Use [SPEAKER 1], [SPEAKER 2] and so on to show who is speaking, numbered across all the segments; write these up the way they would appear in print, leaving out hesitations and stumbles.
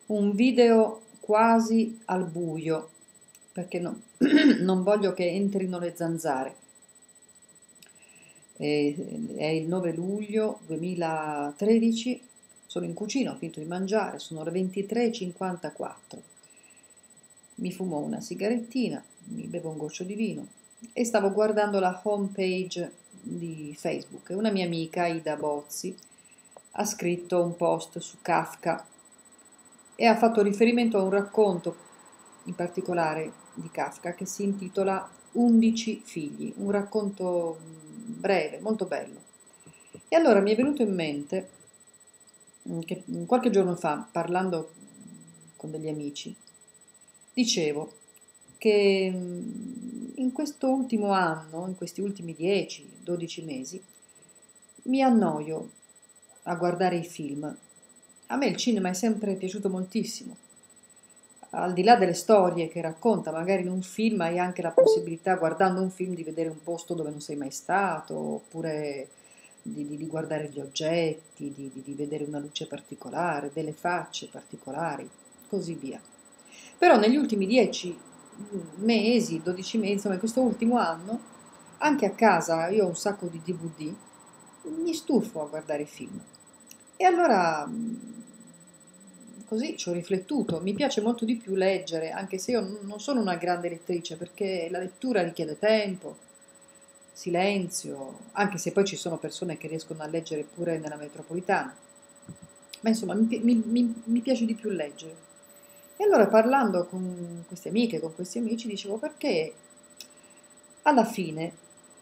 [SPEAKER 1] un video quasi al buio, perché non voglio che entrino le zanzare. È il 9 luglio 2013, sono in cucina, ho finito di mangiare, sono le 23:54. Mi fumo una sigarettina, mi bevo un goccio di vino e stavo guardando la home page di Facebook e una mia amica, Ida Bozzi, ha scritto un post su Kafka e ha fatto riferimento a un racconto in particolare di Kafka che si intitola 11 figli, un racconto breve, molto bello. E allora mi è venuto in mente che qualche giorno fa, parlando con degli amici, dicevo che in questo ultimo anno, in questi ultimi 10-12 mesi, mi annoio a guardare i film. A me il cinema è sempre piaciuto moltissimo. Al di là delle storie che racconta, magari in un film hai anche la possibilità, guardando un film, di vedere un posto dove non sei mai stato, oppure di guardare gli oggetti, di vedere una luce particolare, delle facce particolari, così via. Però negli ultimi 10 mesi, 12 mesi, insomma in questo ultimo anno, anche a casa io ho un sacco di DVD, mi stufo a guardare film. E allora così ci ho riflettuto, mi piace molto di più leggere, anche se io non sono una grande lettrice, perché la lettura richiede tempo, silenzio, anche se poi ci sono persone che riescono a leggere pure nella metropolitana. Ma insomma, mi piace di più leggere. E allora parlando con queste amiche, con questi amici, dicevo perché alla fine,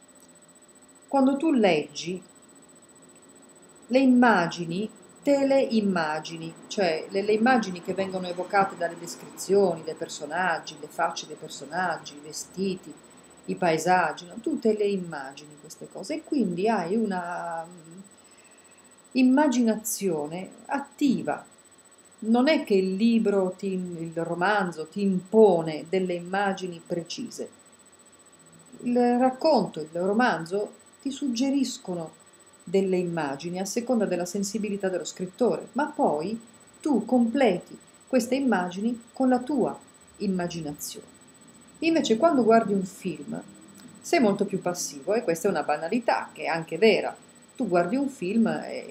[SPEAKER 1] quando tu leggi, le immagini, te le immagini, cioè le immagini che vengono evocate dalle descrizioni dei personaggi, le facce dei personaggi, i vestiti, i paesaggi, no? Tu te le immagini queste cose e quindi hai una immaginazione attiva. Non è che il libro, il romanzo ti impone delle immagini precise. Il racconto, il romanzo ti suggeriscono delle immagini a seconda della sensibilità dello scrittore, ma poi tu completi queste immagini con la tua immaginazione. Invece quando guardi un film sei molto più passivo e questa è una banalità che è anche vera. Tu guardi un film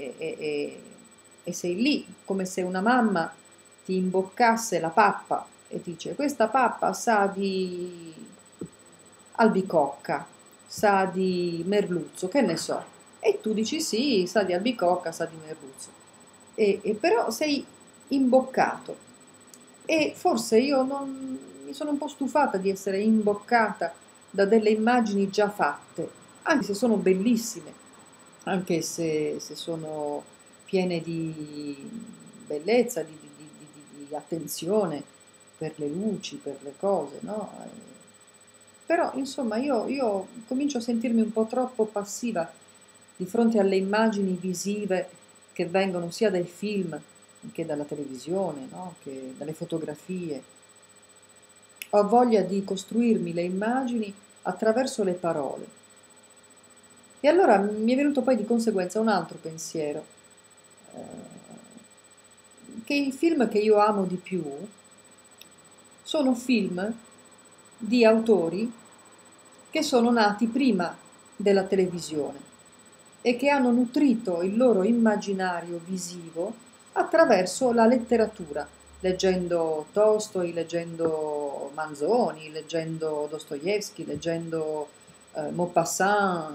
[SPEAKER 1] e sei lì, come se una mamma ti imboccasse la pappa e ti dice questa pappa sa di albicocca, sa di merluzzo, che ne so. E tu dici sì, sa di albicocca, sa di merluzzo. E però sei imboccato. E forse io non, mi sono un po' stufata di essere imboccata da delle immagini già fatte, anche se sono bellissime, anche se sono piene di bellezza, di attenzione per le luci, per le cose, no? Però, insomma, io comincio a sentirmi un po' troppo passiva di fronte alle immagini visive che vengono sia dai film che dalla televisione, no? Che dalle fotografie. Ho voglia di costruirmi le immagini attraverso le parole. E allora mi è venuto poi di conseguenza un altro pensiero, che i film che io amo di più sono film di autori che sono nati prima della televisione e che hanno nutrito il loro immaginario visivo attraverso la letteratura, leggendo Tolstoi, leggendo Manzoni, leggendo Dostoevsky, leggendo Maupassant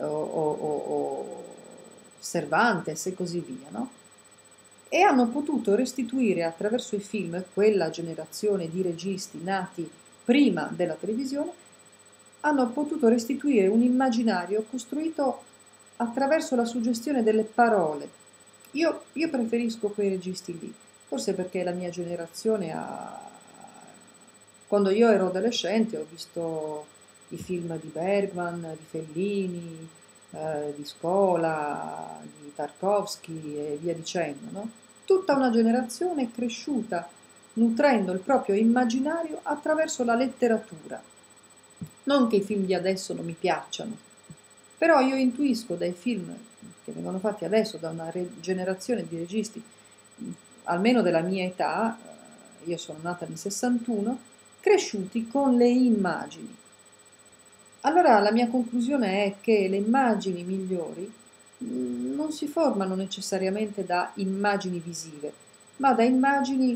[SPEAKER 1] o Cervantes e così via, no? E hanno potuto restituire attraverso i film quella generazione di registi nati prima della televisione, hanno potuto restituire un immaginario costruito attraverso la suggestione delle parole. Io preferisco quei registi lì, forse perché la mia generazione ha... Quando io ero adolescente ho visto i film di Bergman, di Fellini, di Scola, di Tarkovsky e via dicendo, no? Tutta una generazione è cresciuta nutrendo il proprio immaginario attraverso la letteratura. Non che i film di adesso non mi piacciono, però io intuisco dai film che vengono fatti adesso da una generazione di registi almeno della mia età, io sono nata nel 61, cresciuti con le immagini. Allora la mia conclusione è che le immagini migliori non si formano necessariamente da immagini visive, ma da immagini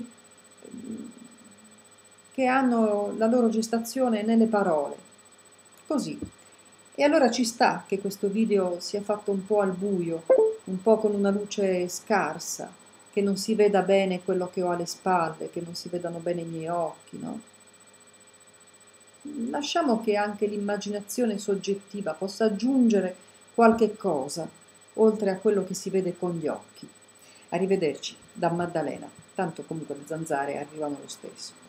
[SPEAKER 1] che hanno la loro gestazione nelle parole. Così. E allora ci sta che questo video sia fatto un po' al buio, un po' con una luce scarsa, che non si veda bene quello che ho alle spalle, che non si vedano bene i miei occhi, no? Lasciamo che anche l'immaginazione soggettiva possa aggiungere qualche cosa, oltre a quello che si vede con gli occhi. Arrivederci, da Maddalena, tanto comunque le zanzare arrivano lo stesso.